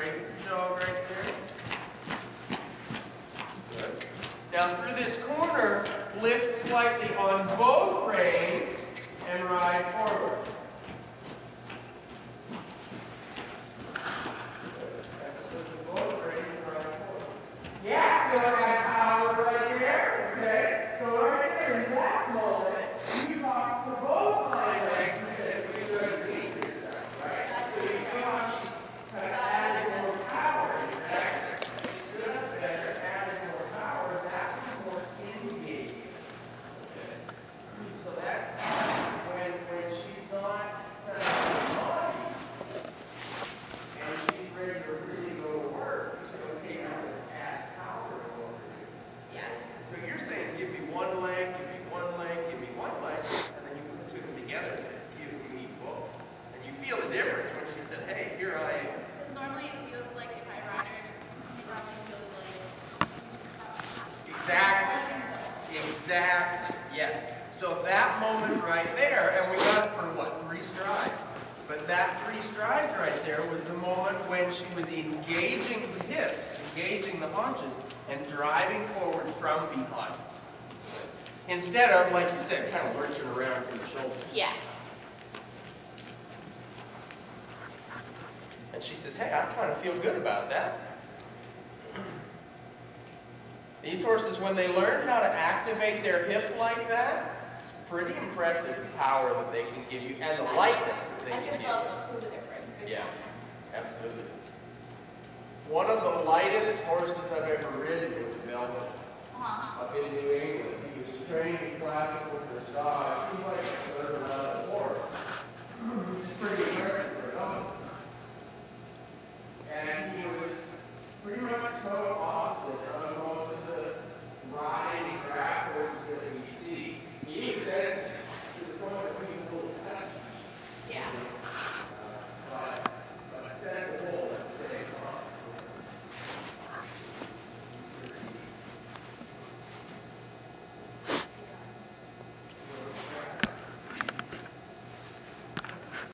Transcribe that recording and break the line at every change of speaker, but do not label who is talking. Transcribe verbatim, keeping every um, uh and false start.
straighten the jaw right there. Good. Now through this corner, lift slightly on both reins and ride forward. Yeah, go ahead, power right here. Okay, so right there in that moment, you talk to both hind legs and said, we're going to leave yourself, right? So you feel how she kind of added more power. Exactly. She stood up better, added more power. That was more engaged. Okay. So that's when, when she's not kind of body and she's ready to really go to work. So, okay, now let's add power over here.
Yeah.
So you're saying, give me one leg, give me one leg, give me one leg, and then you put the two of them together and say, give me both. And you feel the difference when she said, hey, here I am.
Because normally it feels like if I ride her, it normally feels like.
Exactly. Exactly. Yes. So that moment right there, and we got it for what, three strides? But that three strides right there was the moment when she was engaging the hips, engaging the haunches, and driving forward from behind. Instead of, like you said, kind of lurching around from the shoulders.
Yeah.
And she says, hey, I kind of feel good about that. These horses, when they learn how to activate their hip like that, it's pretty impressive the power that they can give you and the lightness that they
I
can
can
give
tell
you.
the difference.
Yeah, absolutely. One of the lightest horses I've ever ridden was Velvet
Uh-huh.
up in New England. He was trained in classical dressage. He